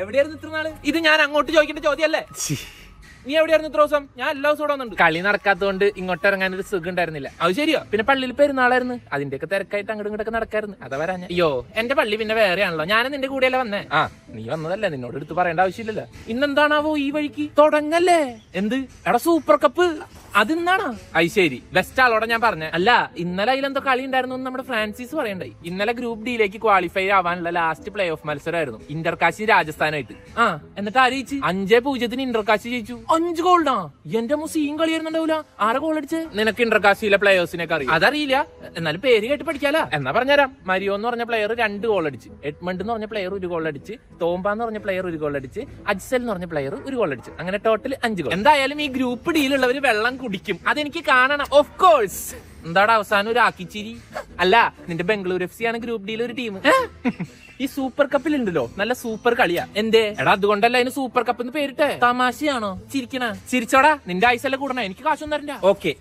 എവിടെയായിരുന്നു ഇത്ര നാള്? ഇത് ഞാൻ അങ്ങോട്ട് ചോദിക്കേണ്ട ചോദ്യമല്ലേ? നീ എവിടെയായിരുന്നു ഇത്ര ദിവസം? ഞാൻ എല്ലാ ദിവസവും ഇവിടെ വന്നിട്ടുണ്ട്. കളി നടക്കാത്തതുകൊണ്ട് ഇങ്ങോട്ട് ഇറങ്ങാനൊരു സുഖം ഉണ്ടായിരുന്നില്ല. അത് ശരിയോ? പിന്നെ പള്ളിയിൽ പെരുന്നാളായിരുന്നു, അതിന്റെയൊക്കെ തിരക്കായിട്ട് അങ്ങോട്ടും ഇങ്ങോട്ടൊക്കെ നടക്കായിരുന്നു. അതാ വരാൻ. അയ്യോ, എന്റെ പള്ളി പിന്നെ വേറെയാണല്ലോ, ഞാൻ നിന്റെ കൂടെയല്ലേ വന്നേ. ആ, നീ വന്നതല്ലേ, നിന്നോട് എടുത്ത് പറയേണ്ട ആവശ്യമില്ലല്ലോ. ഇന്നെന്താണാവോ ഈ വഴിക്ക്? തുടങ്ങല്ലേ? എന്ത് എടാ, സൂപ്പർ കപ്പ് അതിന്നാണോ? അത് ശരി, ബെസ്റ്റ് ആളോടെ ഞാൻ പറഞ്ഞ. അല്ല, ഇന്നലെ അതിലെന്തോ കളി ഉണ്ടായിരുന്നു നമ്മുടെ ഫ്രാൻസിസ് പറയണ്ടായി. ഇന്നലെ ഗ്രൂപ്പ് ഡിയിലേക്ക് ക്വാളിഫൈ ആവാനുള്ള ലാസ്റ്റ് പ്ലേ ഓഫ് മത്സരമായിരുന്നു, ഇന്റർകാശി രാജസ്ഥാനായിട്ട്. ആ, എന്നിട്ട് ആര് ജയിച്ചു? 5-0 ഇന്റർകാശി ജയിച്ചു. 5 ഗോളിനാ? എന്റെ സീൻ കളിയായിരുന്നുണ്ടാവൂല. ആരെ ഗോൾ അടിച്ച്? നിനക്ക് ഇന്റർകാശിയിലെ പ്ലേയേഴ്സിനൊക്കെ അറിയാം? അതറിയില്ല, എന്നാലും പേര് കേട്ട് പഠിക്കാലോ. എന്നാ പറഞ്ഞുതരാം. മരിയോ എന്ന് പറഞ്ഞ പ്ലെയർ 2 ഗോൾ അടിച്ച്, എഡ്മണ്ട് എന്ന് പറഞ്ഞ പ്ലെയർ 1 ഗോൾ അടിച്ച്, തോമ്പ എന്ന് പറഞ്ഞ പ്ലെയർ 1 ഗോൾ അടിച്ച്, അജ്സൽ എന്ന് പറഞ്ഞ പ്ലെയർ 1 ഗോൾ അടിച്ച്. അങ്ങനെ ടോട്ടൽ 5 ഗോൾ. എന്തായാലും ഈ ഗ്രൂപ്പ് ഡിയിലുള്ളവര് വെള്ളം കുടിക്കും, അതെനിക്ക് കാണണം. Of course. എന്താടാ അവസാനം ഒരു ആക്കിച്ചിരി? അല്ല, നിന്റെ ബംഗളൂരു FC ആണ് ഗ്രൂപ്പ് ഡിയിൽ ഒരു ടീം. ഈ സൂപ്പർ കപ്പിൽ ഉണ്ടല്ലോ നല്ല സൂപ്പർ കളിയാ. എന്തേ? എടാ, അതുകൊണ്ടല്ല അതിന് സൂപ്പർ കപ്പ് എന്ന് പേരിട്ടെ. തമാശയാണോ? ചിരിക്കണ? ചിരിച്ചോടാ, നിന്റെ ആയുസല്ല കൂടണ, എനിക്ക് കാശൊന്നും തരണ്ട. ഓക്കെ.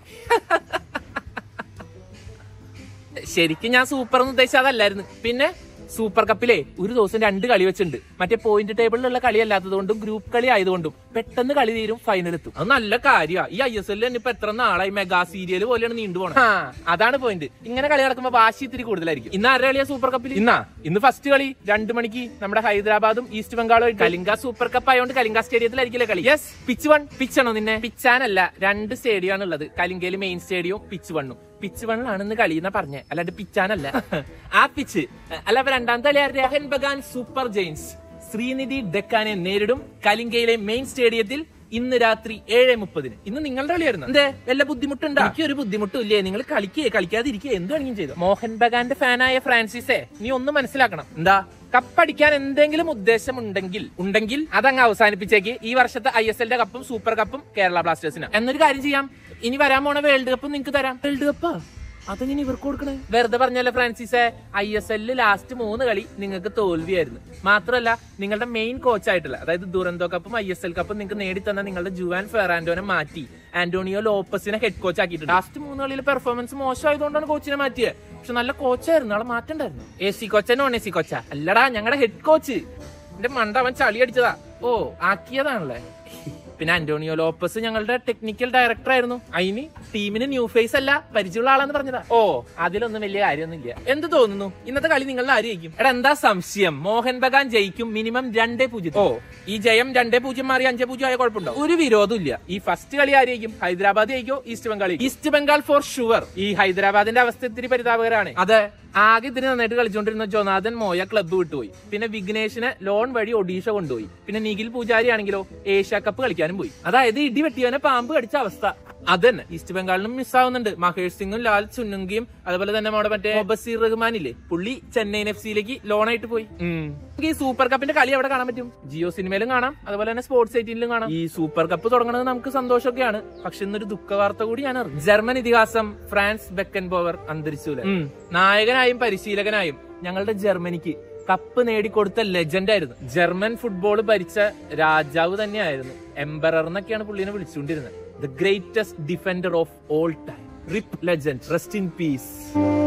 ശരിക്കും ഞാൻ സൂപ്പർ എന്ന് ഉദ്ദേശിച്ച അതല്ലായിരുന്നു. പിന്നെ സൂപ്പർ കപ്പിലെ ഒരു ദിവസം 2 കളി വെച്ചിട്ടുണ്ട്. മറ്റേ പോയിന്റ് ടേബിളിലുള്ള കളി അല്ലാത്തതുകൊണ്ടും ഗ്രൂപ്പ് കളി ആയതുകൊണ്ടും പെട്ടെന്ന് കളി തീരും, ഫൈനൽ എത്തും. അത് നല്ല കാര്യമാണ്. ഈ ISL തന്നെ ഇപ്പൊ എത്ര നാളായി മെഗാ സീരിയൽ പോലെയാണ് നീണ്ടുപോകണം. അതാണ് പോയിന്റ്. ഇങ്ങനെ കളി നടക്കുമ്പോ വാശി ഇത്തിരി കൂടുതലായിരിക്കും. ഇന്ന് ആരുടെ കളിയാ സൂപ്പർ കപ്പിൽ? ഇന്ന് ഫസ്റ്റ് കളി 2 മണിക്ക് നമ്മുടെ ഹൈദരാബാദും ഈസ്റ്റ് ബംഗാളും. കലിംഗ സൂപ്പർ കപ്പ് ആയതുകൊണ്ട് കലിംഗ സ്റ്റേഡിയത്തിലായിരിക്കില്ലേ കളി? യെസ്. പിച്ച് 1. പിച്ചാണോ നിന്നെ? പിച്ചാനല്ല, 2 സ്റ്റേഡിയം ആണ് ഉള്ളത്. കലിംഗയില് മെയിൻ സ്റ്റേഡിയവും പിച്ച് 1ഉം. പിച്ച് 1 കളി എന്നാ പറഞ്ഞേ, അല്ലാണ്ട് പിച്ചാനല്ല. ആ പിച്ച് അല്ല. അപ്പൊ രണ്ടാമത്തെ കളി ആരുടെ? മോഹൻ ബഗാൻ സൂപ്പർ ജെയിൻസ് ശ്രീനിധി ഡെക്കാനെ നേരിടും കലിംഗയിലെ മെയിൻ സ്റ്റേഡിയത്തിൽ ഇന്ന് രാത്രി 7:30. ഇന്ന് നിങ്ങളുടെ കളിയായിരുന്നു. എന്തേ, വല്ല ബുദ്ധിമുട്ടുണ്ടോ? എനിക്കൊരു ബുദ്ധിമുട്ടും ഇല്ലേ. നിങ്ങൾ കളിക്കാതിരിക്കുക, എന്ത് വേണമെങ്കിലും ചെയ്തു. മോഹൻ ബഗാന്റെ ഫാനായ ഫ്രാൻസിസേ, നീ ഒന്ന് മനസ്സിലാക്കണം. എന്താ? കപ്പടിക്കാൻ എന്തെങ്കിലും ഉദ്ദേശം ഉണ്ടെങ്കിൽ അതങ്ങ് അവസാനിപ്പിച്ചേക്ക്. ഈ വർഷത്തെ ISLന്റെ കപ്പും സൂപ്പർ കപ്പും കേരള ബ്ലാസ്റ്റേഴ്സിന്. എന്നൊരു കാര്യം ചെയ്യാം, ഇനി വരാൻ പോണ വേൾഡ് കപ്പും നിങ്ങക്ക് തരാം. വേൾഡ് കപ്പാ? അതെങ്ങനെ ഇവർക്ക് കൊടുക്കണേ? വെറുതെ പറഞ്ഞല്ലേ ഫ്രാൻസിസേ, ISL ലാസ്റ്റ് 3 കളി നിങ്ങൾക്ക് തോൽവിയായിരുന്നു. മാത്രമല്ല, നിങ്ങളുടെ മെയിൻ കോച്ചായിട്ടുള്ള, അതായത് ദുരന്തോ കപ്പും ISL കപ്പും നിങ്ങൾക്ക് നേടിത്തന്ന നിങ്ങളുടെ ജുവാൻ ഫെറാൻഡോനെ മാറ്റി ആന്റോണിയോ ലോപ്പസിനെ ഹെഡ് കോച്ച് ആക്കിയിട്ടുണ്ട്. ലാസ്റ്റ് 3 കളിയിൽ പെർഫോമൻസ് മോശമായതുകൊണ്ടാണ് കോച്ചിനെ മാറ്റിയത്. പക്ഷെ നല്ല കോച്ചായിരുന്നു, ആളെ മാറ്റണ്ടായിരുന്നു. AC കോച്ചാ നോൺ AC കോച്ചാ? അല്ലടാ, ഞങ്ങളുടെ ഹെഡ് കോച്ച്. എന്റെ മണ്ട അവൻ ചളി അടിച്ചതാ. ഓ, ആക്കിയതാണല്ലേ. പിന്നെ ആന്റോണിയോ ലോപ്പസ് ഞങ്ങളുടെ ടെക്നിക്കൽ ഡയറക്ടർ ആയിരുന്നു. അതിന് ടീമിന് ന്യൂ ഫേസ് അല്ല, പരിചയമുള്ള ആളാന്ന് പറഞ്ഞതാ. ഓ, അതിലൊന്നും വലിയ കാര്യമൊന്നുമില്ല. എന്ത് തോന്നുന്നു, ഇന്നത്തെ കളി നിങ്ങളുടെ ആര് ജയിക്കും? എടാ, എന്താ സംശയം? മോഹൻ ബഗാൻ ജയിക്കും, മിനിമം 2-0. ഓ, ഈ ജയം 2-0 മാറി 5-0 ആയ കുഴപ്പമുണ്ടോ? ഒരു വിരോധം ഇല്ല. ഈ ഫസ്റ്റ് കളി ആര് ജയിക്കും? ഹൈദരാബാദ് ജയിക്കോ East Bengal? East Bengal for sure. ഈ ഹൈദരാബാദിന്റെ അവസ്ഥ ഇത്തിരി പരിതാപകരമാണ്. അതെ, ആകെ ഇതിന് നന്നായിട്ട് കളിച്ചുകൊണ്ടിരുന്ന ജൊനാഥൻ മോയ ക്ലബ്ബ് വിട്ടുപോയി. പിന്നെ വിഘ്നേഷിനെ ലോൺ വഴി ഒഡീഷ കൊണ്ടുപോയി. പിന്നെ നിഖിൽ പൂജാരി ആണെങ്കിലോ ഏഷ്യ കപ്പ് കളിക്കാനും പോയി. അതായത് ഇടിവെട്ടിയവനെ പാമ്പ് കടിച്ച അവസ്ഥ. അതന്നെ ഈസ്റ്റ് ബംഗാളിനും മിസ്സാവുന്നുണ്ട്. മഹേഷ് സിംഗും ലാൽ ചുന്നുങ്കിയും അതുപോലെ തന്നെ നമ്മുടെ മറ്റേ ബസീർ റഹ്മാൻ ഇല്ലേ, പുള്ളി ചെന്നൈയിൻ FC ലോണായിട്ട് പോയി. ഈ സൂപ്പർ കപ്പിന്റെ കളി അവിടെ കാണാൻ പറ്റും. ജിയോ സിനിമയിലും കാണാം, അതുപോലെ തന്നെ സ്പോർട്സ് 18ലും കാണാം. ഈ സൂപ്പർ കപ്പ് തുടങ്ങുന്നത് നമുക്ക് സന്തോഷമൊക്കെയാണ്. പക്ഷെ ഇന്നൊരു ദുഃഖവാർത്ത കൂടി ഞാൻ അറിഞ്ഞു. ജർമ്മൻ ഇതിഹാസം ഫ്രാൻസ് ബെക്കൻബോവർ അന്തരിച്ചു. നായകനായും പരിശീലകനായും ഞങ്ങളുടെ ജർമ്മനിക്ക് കപ്പ് നേടിക്കൊടുത്ത ലെജൻഡ് ആയിരുന്നു. ജർമ്മൻ ഫുട്ബോൾ ഭരിച്ച രാജാവ് തന്നെയായിരുന്നു. എംബറർ എന്നൊക്കെയാണ് പുള്ളിനെ വിളിച്ചുകൊണ്ടിരുന്നത്. The greatest defender of all time. RIP legend. Rest in peace.